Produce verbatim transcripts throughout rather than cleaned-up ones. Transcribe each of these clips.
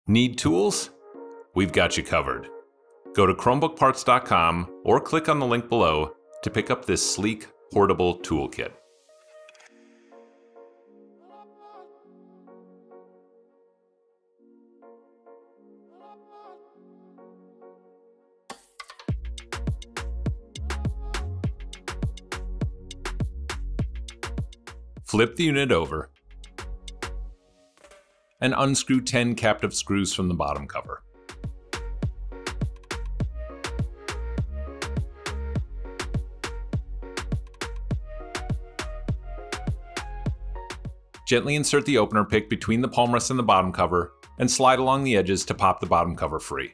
Need tools? We've got you covered. Go to Chromebook Parts dot com or click on the link below to pick up this sleek, portable toolkit. Flip the unit over and unscrew ten captive screws from the bottom cover. Gently insert the opener pick between the palm rest and the bottom cover and slide along the edges to pop the bottom cover free.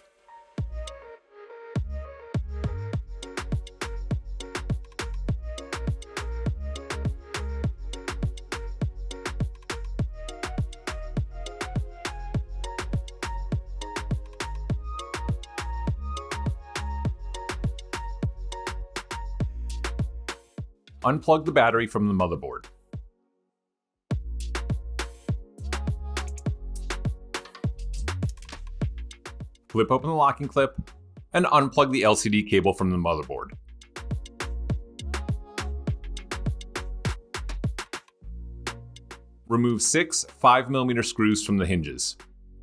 Unplug the battery from the motherboard. Flip open the locking clip and unplug the L C D cable from the motherboard. Remove six five millimeter screws from the hinges.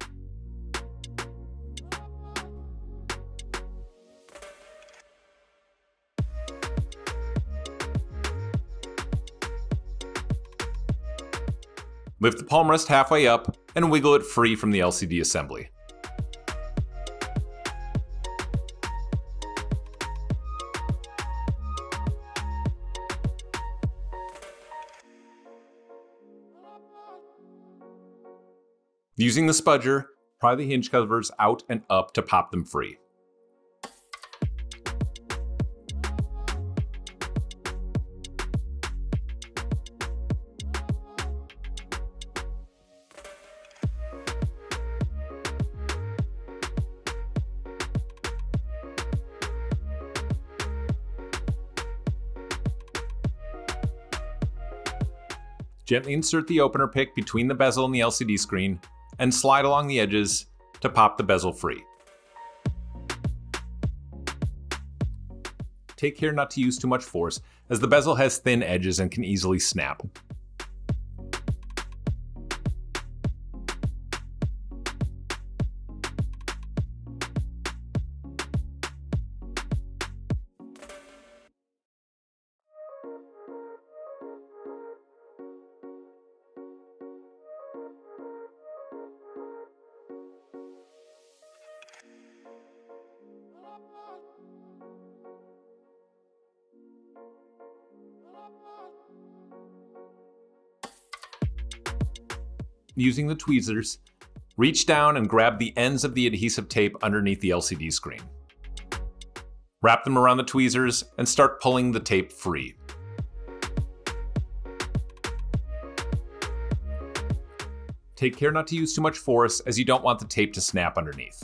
Lift the palm rest halfway up and wiggle it free from the L C D assembly. Using the spudger, pry the hinge covers out and up to pop them free. Gently insert the opener pick between the bezel and the L C D screen and slide along the edges to pop the bezel free. Take care not to use too much force, as the bezel has thin edges and can easily snap. Using the tweezers, reach down and grab the ends of the adhesive tape underneath the L C D screen. Wrap them around the tweezers and start pulling the tape free. Take care not to use too much force, as you don't want the tape to snap underneath.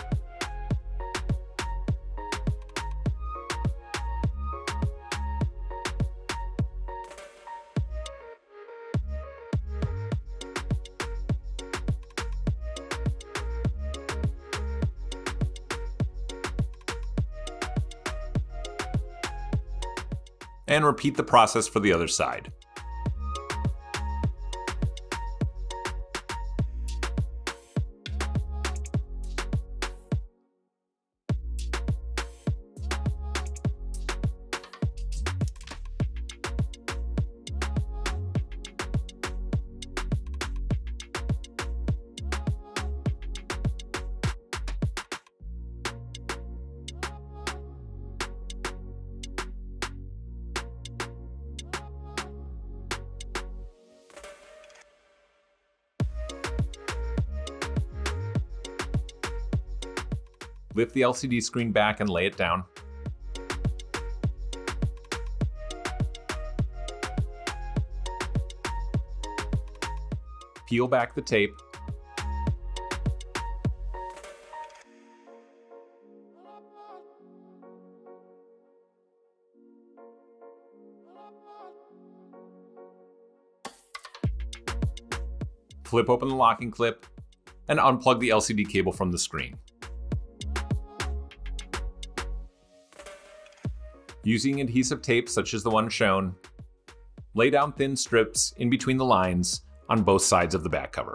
And repeat the process for the other side. Lift the L C D screen back and lay it down. Peel back the tape. Flip open the locking clip and unplug the L C D cable from the screen. Using adhesive tape such as the one shown, lay down thin strips in between the lines on both sides of the back cover.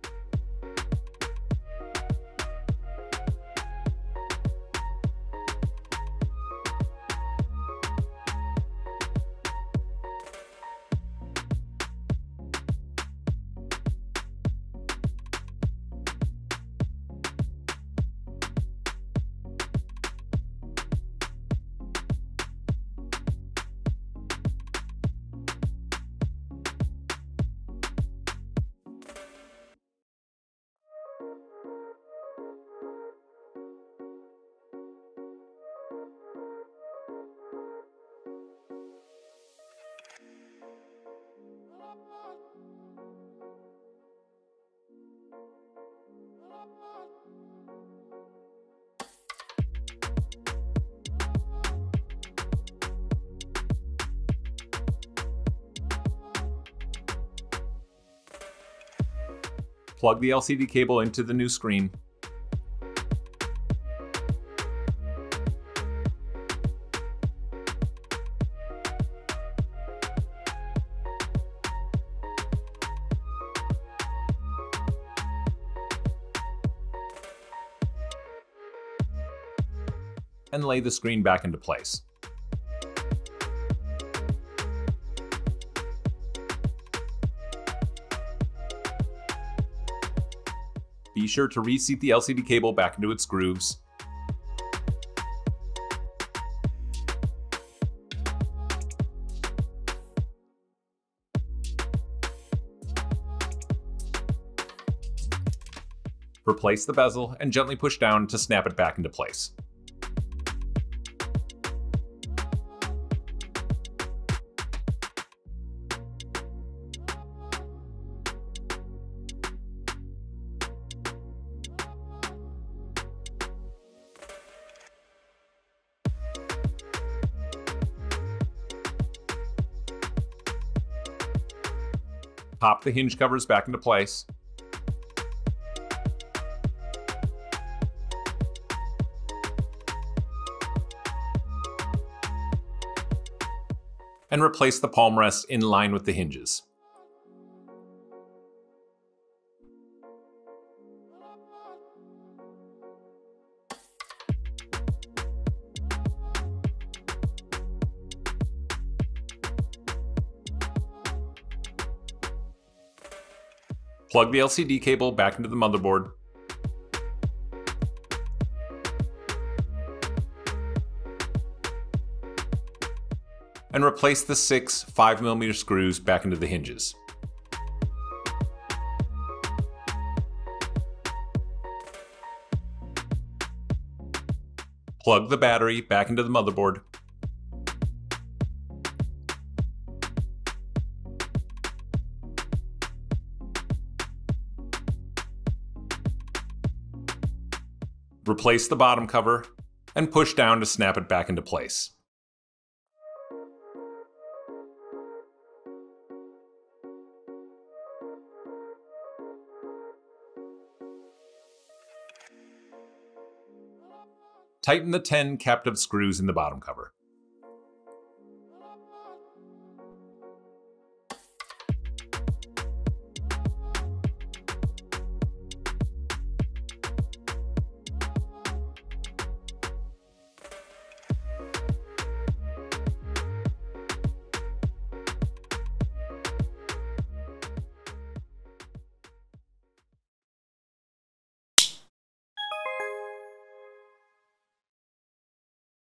Plug the L C D cable into the new screen. And lay the screen back into place. Be sure to reseat the L C D cable back into its grooves. Replace the bezel and gently push down to snap it back into place. Pop the hinge covers back into place. And replace the palm rest in line with the hinges. Plug the L C D cable back into the motherboard. And replace the six five millimeter screws back into the hinges. Plug the battery back into the motherboard. Replace the bottom cover and push down to snap it back into place. Tighten the ten captive screws in the bottom cover.